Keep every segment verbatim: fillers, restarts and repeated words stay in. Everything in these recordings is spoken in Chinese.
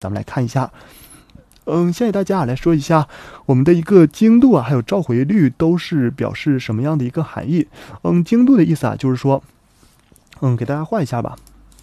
咱们来看一下。嗯，先给大家来说一下我们的一个精度啊，还有召回率都是表示什么样的一个含义。嗯，精度的意思啊，就是说，嗯，给大家画一下吧。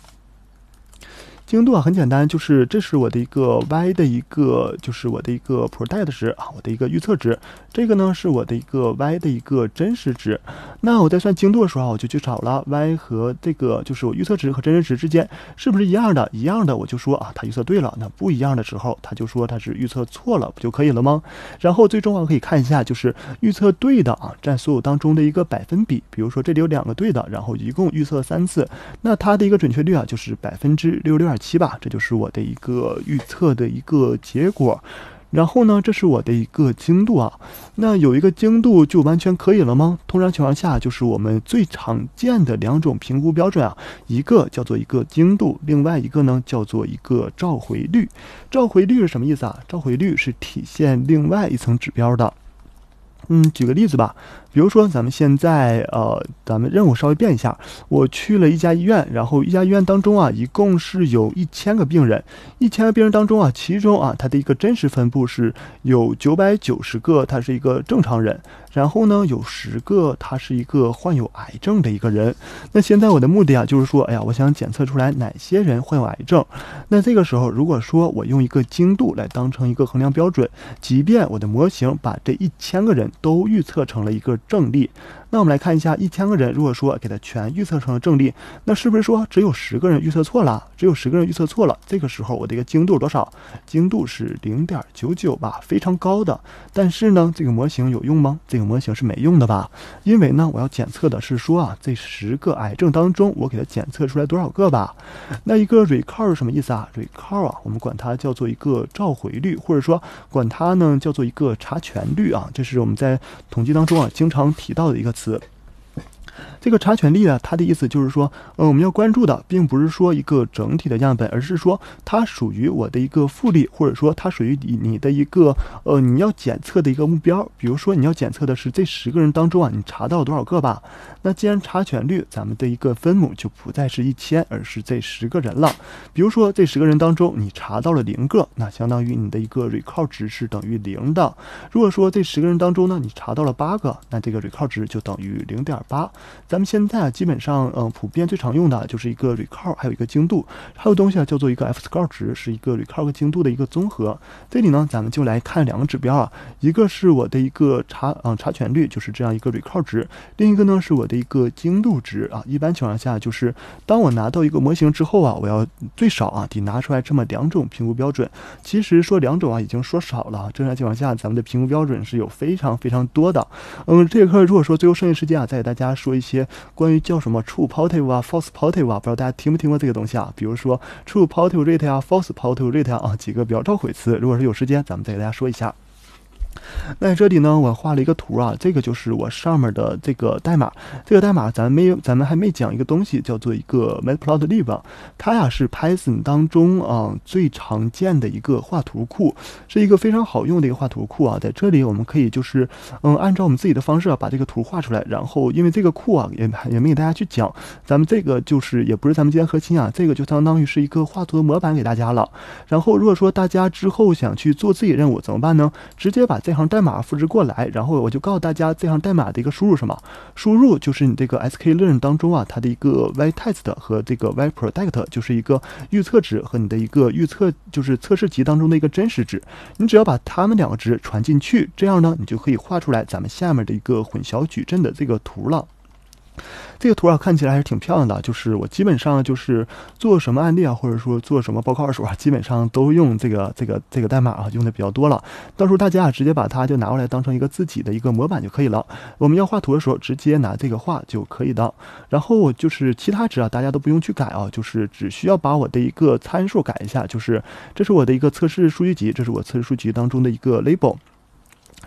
精度啊很简单，就是这是我的一个 Y 的一个，就是我的一个 predict 值啊，我的一个预测值。这个呢是我的一个 Y 的一个真实值。那我在算精度的时候，我就去找了 Y 和这个就是我预测值和真实值之间是不是一样的？一样的我就说啊，它预测对了。那不一样的时候，它就说它是预测错了，不就可以了吗？然后最终啊可以看一下，就是预测对的啊占所有当中的一个百分比。比如说这里有两个对的，然后一共预测三次，那它的一个准确率啊就是百分之六十六点七吧，这就是我的一个预测的一个结果。然后呢，这是我的一个精度啊。那有一个精度就完全可以了吗？通常情况下，就是我们最常见的两种评估标准啊，一个叫做一个精度，另外一个呢叫做一个召回率。召回率是什么意思啊？召回率是体现另外一层指标的。嗯，举个例子吧，比如说咱们现在呃，咱们任务稍微变一下，我去了一家医院，然后一家医院当中啊，一共是有一千个病人，一千个病人当中啊，其中啊，它的一个真实分布是有九百九十个，他是一个正常人，然后呢，有十个他是一个患有癌症的一个人。那现在我的目的啊，就是说，哎呀，我想检测出来哪些人患有癌症。那这个时候，如果说我用一个精度来当成一个衡量标准，即便我的模型把这一千个人都预测成了一个正例，那我们来看一下，一千个人如果说给它全预测成了正例，那是不是说只有十个人预测错了？只有十个人预测错了，这个时候我的一个精度是多少？精度是零点九九吧，非常高的。但是呢，这个模型有用吗？这个模型是没用的吧？因为呢，我要检测的是说啊，这十个癌症当中，我给它检测出来多少个吧？那一个 recall 是什么意思啊 ？recall 啊，我们管它叫做一个召回率，或者说管它呢叫做一个查全率啊，这是我们在统计当中啊经常提到的一个词。这个查全率啊，它的意思就是说，呃，我们要关注的并不是说一个整体的样本，而是说它属于我的一个复利，或者说它属于你你的一个呃你要检测的一个目标。比如说你要检测的是这十个人当中啊，你查到了多少个吧？那既然查全率，咱们的一个分母就不再是一千，而是这十个人了。比如说这十个人当中你查到了零个，那相当于你的一个 recall 值是等于零的。如果说这十个人当中呢，你查到了八个，那这个 recall 值就等于零点八。咱们现在啊，基本上，嗯、呃，普遍最常用的就是一个 recall， 还有一个精度，还有东西啊叫做一个 F-score 值，是一个 recall 和精度的一个综合。这里呢，咱们就来看两个指标啊，一个是我的一个查，嗯、呃，查全率，就是这样一个 recall 值，另一个呢是我的一个精度值啊。一般情况下，就是当我拿到一个模型之后啊，我要最少啊得拿出来这么两种评估标准。其实说两种啊已经说少了，正常情况下，咱们的评估标准是有非常非常多的。嗯，这节课如果说最后剩下时间啊，再给大家说一些关于叫什么 true positive 啊 false positive 啊，不知道大家听没听过这个东西啊？比如说 true positive rate 啊 false positive rate 啊，几个比较召回词，如果是有时间咱们再给大家说一下。那这里呢，我画了一个图啊，这个就是我上面的这个代码。这个代码咱没有，咱们还没讲一个东西，叫做一个 matplotlib， 它呀是 Python 当中啊最常见的一个画图库，是一个非常好用的一个画图库啊。在这里我们可以就是嗯按照我们自己的方式啊把这个图画出来，然后因为这个库啊也也没给大家去讲，咱们这个就是也不是咱们今天核心啊，这个就相当于是一个画图的模板给大家了。然后如果说大家之后想去做自己任务怎么办呢？直接把这行代码复制过来，然后我就告诉大家这行代码的一个输入什么？输入就是你这个 sklearn 当中啊，它的一个 y-test 和这个 y-predict 就是一个预测值和你的一个预测就是测试集当中的一个真实值。你只要把它们两个值传进去，这样呢，你就可以画出来咱们下面的一个混淆矩阵的这个图了。这个图啊看起来还是挺漂亮的，就是我基本上就是做什么案例啊，或者说做什么报告的时候啊，基本上都用这个这个这个代码啊，用的比较多了。到时候大家啊直接把它就拿过来当成一个自己的一个模板就可以了。我们要画图的时候，直接拿这个画就可以的。然后就是其他值啊，大家都不用去改啊，就是只需要把我的一个参数改一下，就是这是我的一个测试数据集，这是我测试数据集当中的一个 label。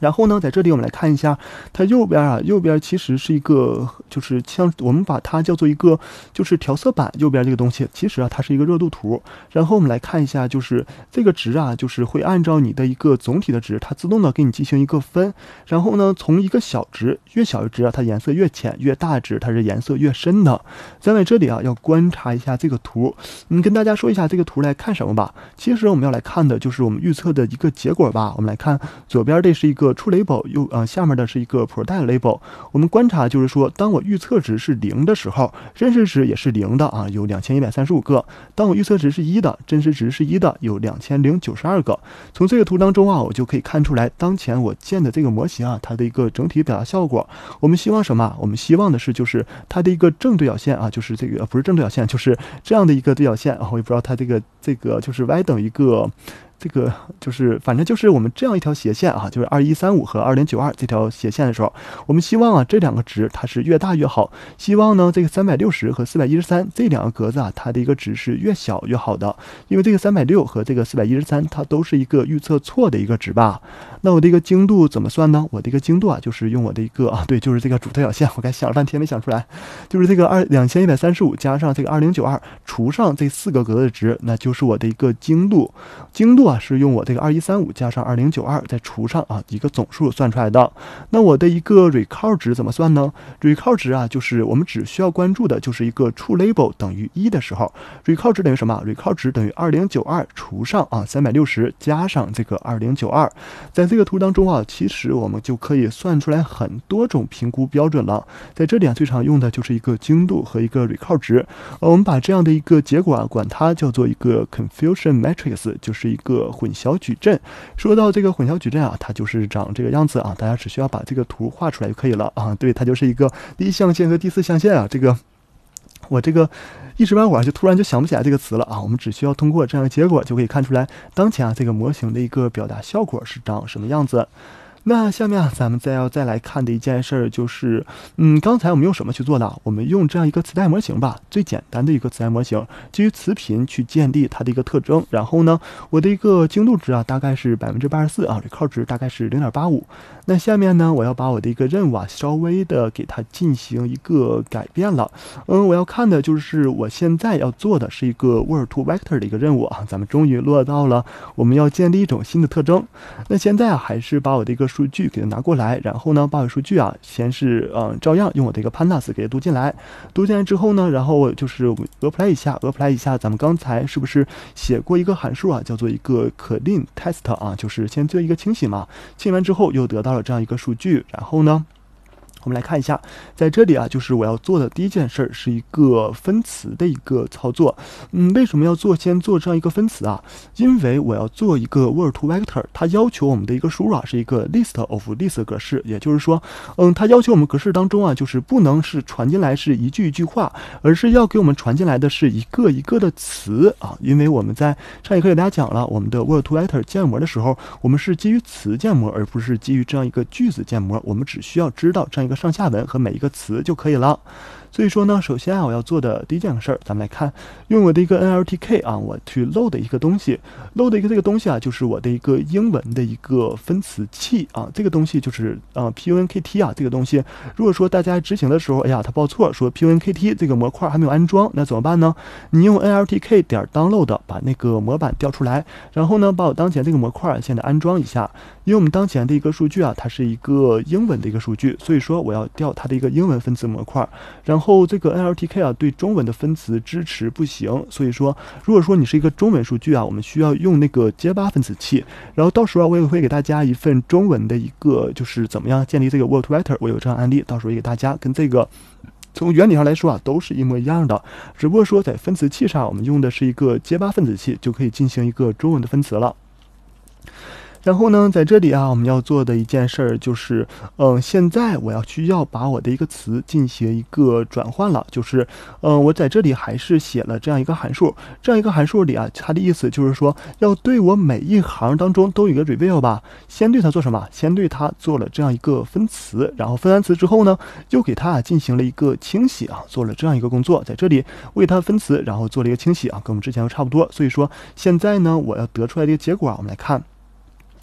然后呢，在这里我们来看一下，它右边啊，右边其实是一个，就是像我们把它叫做一个，就是调色板。右边这个东西，其实啊，它是一个热度图。然后我们来看一下，就是这个值啊，就是会按照你的一个总体的值，它自动的给你进行一个分。然后呢，从一个小值，越小的值啊，它颜色越浅；越大的值，它是颜色越深的。咱们这里啊，要观察一下这个图。嗯，跟大家说一下这个图来看什么吧。其实我们要来看的就是我们预测的一个结果吧。我们来看左边这是一个 true label， 右呃下面的是一个 product label。我们观察就是说，当我预测值是零的时候，真实值也是零的啊，有两千一百三十五个；当我预测值是一的，真实值是一的，有两千零九十二个。从这个图当中啊，我就可以看出来，当前我建的这个模型啊，它的一个整体表达效果。我们希望什么？我们希望的是就是它的一个正对角线啊，就是这个不是正对角线，就是这样的一个对角线啊，我也不知道它这个这个就是 y 等于一个。这个就是反正就是我们这样一条斜线啊，就是二一三五和二零九二这条斜线的时候，我们希望啊这两个值它是越大越好。希望呢这个三百六十和四百一十三这两个格子啊，它的一个值是越小越好的，因为这个三百六和这个四百一十三它都是一个预测错的一个值吧。那我的一个精度怎么算呢？我的一个精度啊，就是用我的一个啊，对，就是这个主对角线，我刚想了半天没想出来，就是这个二两千一百三十五加上这个二零九二除上这四个格子值，那就是我的一个精度。精度啊是用我这个二一三五加上二零九二再除上啊一个总数算出来的。那我的一个 recall 值怎么算呢？ recall 值啊，就是我们只需要关注的就是一个 true label 等于一的时候 ，recall 值等于什么 ？recall 值等于二零九二除上啊三百六十加上这个二零九二。在这个图当中啊，其实我们就可以算出来很多种评估标准了。在这里啊，最常用的就是一个精度和一个 recall 值。呃，我们把这样的一个结果啊，管它叫做一个 confusion matrix， 就是一个混淆矩阵。说到这个混淆矩阵啊，它就是长这个样子啊，大家只需要把这个图画出来就可以了啊。对，它就是一个第一象限和第四象限啊。这个我这个一时半会儿就突然就想不起来这个词了啊。我们只需要通过这样的结果就可以看出来，当前啊这个模型的一个表达效果是长什么样子。那下面啊，咱们再要再来看的一件事儿就是，嗯，刚才我们用什么去做的？我们用这样一个磁带模型吧，最简单的一个磁带模型，基于磁频去建立它的一个特征。然后呢，我的一个精度值啊，大概是百分之八十四啊 ，recall 值大概是零点八五。那下面呢，我要把我的一个任务啊，稍微的给它进行一个改变了。嗯，我要看的就是我现在要做的是一个 word to vector 的一个任务啊，咱们终于落到了我们要建立一种新的特征。那现在啊，还是把我的一个数据给它拿过来，然后呢，把我数据啊，先是嗯，照样用我的一个 pandas 给它读进来，读进来之后呢，然后就是我 apply 一下 apply 一下，咱们刚才是不是写过一个函数啊，叫做一个 clean test 啊，就是先做一个清洗嘛，清洗完之后又得到了这样一个数据，然后呢，我们来看一下，在这里啊，就是我要做的第一件事是一个分词的一个操作。嗯，为什么要做先做这样一个分词啊？因为我要做一个 word to vector， 它要求我们的一个输入啊是一个 list of list 格式，也就是说，嗯，它要求我们格式当中啊，就是不能是传进来是一句一句话，而是要给我们传进来的是一个一个的词啊。因为我们在上一课给大家讲了，我们的 word to vector 建模的时候，我们是基于词建模，而不是基于这样一个句子建模。我们只需要知道这样一个上下文和每一个词就可以了。所以说呢，首先啊，我要做的第一件事儿，咱们来看，用我的一个 N L T K 啊，我去 load 一个东西 ，load 一个这个东西啊，就是我的一个英文的一个分词器啊，这个东西就是呃 P U N K T 啊，这个东西，如果说大家执行的时候，哎呀，它报错，说 P U N K T 这个模块还没有安装，那怎么办呢？你用 N L T K 点 download 把那个模板调出来，然后呢，把我当前这个模块现在安装一下，因为我们当前的一个数据啊，它是一个英文的一个数据，所以说我要调它的一个英文分词模块，然后这个 N L T K 啊对中文的分词支持不行，所以说如果说你是一个中文数据啊，我们需要用那个结巴分词器，然后到时候我也会给大家一份中文的一个就是怎么样建立这个 word to vector， 我有这样案例，到时候也给大家跟这个从原理上来说啊都是一模一样的，只不过说在分词器上我们用的是一个结巴分词器，就可以进行一个中文的分词了。然后呢，在这里啊，我们要做的一件事儿就是，嗯、呃，现在我要需要把我的一个词进行一个转换了，就是，嗯、呃，我在这里还是写了这样一个函数，这样一个函数里啊，它的意思就是说，要对我每一行当中都有一个 reveal 吧，先对它做什么？先对它做了这样一个分词，然后分完词之后呢，又给它进行了一个清洗啊，做了这样一个工作，在这里为它分词，然后做了一个清洗啊，跟我们之前都差不多。所以说，现在呢，我要得出来的一个结果啊，我们来看。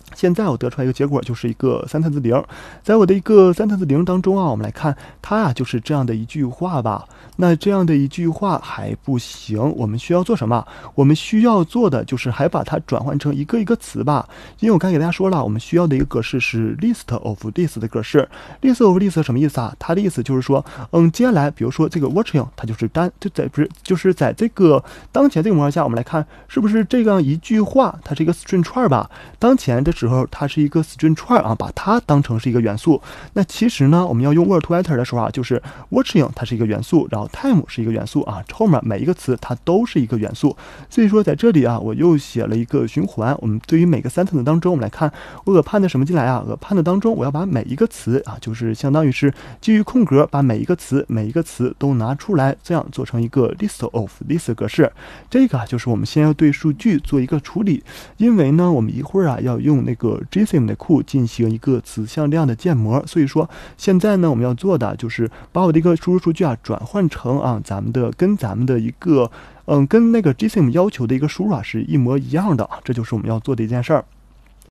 现在我得出来一个结果，就是一个三探子零。在我的一个三探子零当中啊，我们来看它啊，就是这样的一句话吧。那这样的一句话还不行，我们需要做什么？我们需要做的就是还把它转换成一个一个词吧。因为我刚给大家说了，我们需要的一个格式是 list of list 的格式。list of list 什么意思啊？它的意思就是说，嗯，接下来比如说这个 watching， 它就是单就在不是就是在这个当前这个模块下，我们来看是不是这样一句话，它是一个 string 串吧？当前的时候它是一个 string 串啊，把它当成是一个元素。那其实呢，我们要用 word to enter 的时候啊，就是 watching 它是一个元素，然后 time 是一个元素啊，后面每一个词它都是一个元素。所以说在这里啊，我又写了一个循环。我们对于每个 sentence 当中，我们来看我 append 什么进来啊 ？append 当中我要把每一个词啊，就是相当于是基于空格，把每一个词每一个词都拿出来，这样做成一个 list of list 格式。这个啊，就是我们先要对数据做一个处理，因为呢，我们一会儿啊要用那个 json 的库进行一个词向量的建模。所以说现在呢，我们要做的就是把我的一个输入数据啊转换成啊咱们的跟咱们的一个嗯跟那个 json 要求的一个输入啊是一模一样的啊，这就是我们要做的一件事儿。